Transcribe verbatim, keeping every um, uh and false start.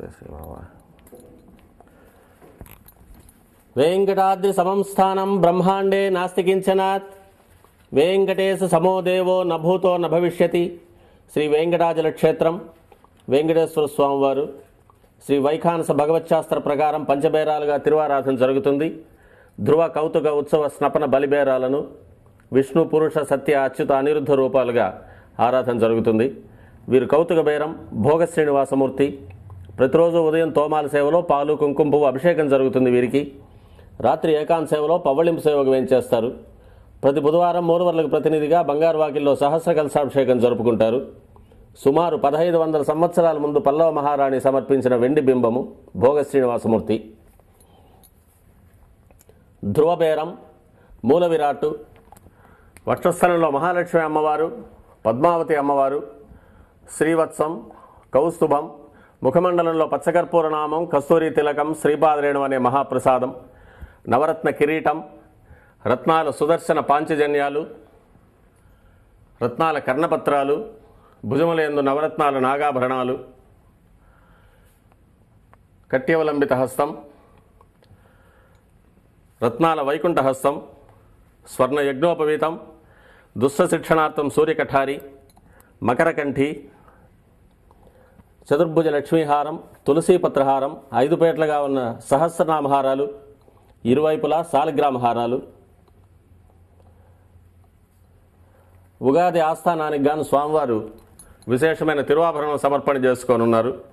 వెంకటాద్రి సమం స్థానం బ్రహ్మాండే నాస్తి కించనాత్ వెంకటేశ సమో దేవో నభూతో నభవిష్యతి. శ్రీ వెంకటాచల క్షేత్రం వెంకటేశ్వర స్వామివారు శ్రీ వైఖానస భగవచ్శాస్త్ర ప్రకారం పంచబేరాలుగా తిరువారాధన జరుగుతుంది. ధ్రువ కౌతుక ఉత్సవ స్నపన బలిబేరాలను విష్ణు పురుష సత్య అచ్యుత అనిరుద్ధ రూపాలుగా ఆరాధన జరుగుతుంది. వీరు కౌతుక బేరం భోగ శ్రీనివాసమూర్తి. ప్రతిరోజు ఉదయం తోమాల సేవలో పాలు కుంకుమ పువ్వు అభిషేకం జరుగుతుంది వీరికి. రాత్రి ఏకాంత సేవలో పవ్వళింపు సేవకు వేయించేస్తారు. ప్రతి బుధవారం మూలవర్లకు ప్రతినిధిగా బంగారు వాకిల్లో సహస్ర కలశాభిషేకం జరుపుకుంటారు. సుమారు పదహైదు వందల సంవత్సరాల ముందు పల్లవ మహారాణి సమర్పించిన వెండి బింబము భోగ శ్రీనివాసమూర్తి. ధ్రువబేరం మూల విరాట్టు. వక్షస్థలంలో మహాలక్ష్మి అమ్మవారు, పద్మావతి అమ్మవారు, శ్రీవత్సం, కౌస్తుభం, ముఖమండలంలో పచ్చకర్పూర నామం, కస్తూరి తిలకం, శ్రీపాదరేణు అనే మహాప్రసాదం, నవరత్న కిరీటం, రత్నాల సుదర్శన పాంచజన్యాలు, రత్నాల కర్ణపత్రాలు, భుజములందు నవరత్నాల నాగాభరణాలు, కట్యవలంబిత హస్తం, రత్నాల వైకుంఠ హస్తం, స్వర్ణ యజ్ఞోపవీతం, దుస్స శిక్షణార్థం సూర్యకఠారి, మకరకంఠి, చతుర్భుజ లక్ష్మీహారం, తులసీపత్రహారం, ఐదు పేట్లుగా ఉన్న సహస్రనామహారాలు, ఇరువైపులా సాలగ్రామహారాలు. ఉగాది ఆస్థానానికి గాను స్వామివారు విశేషమైన తిరువాభరణం సమర్పణ చేసుకోనున్నారు.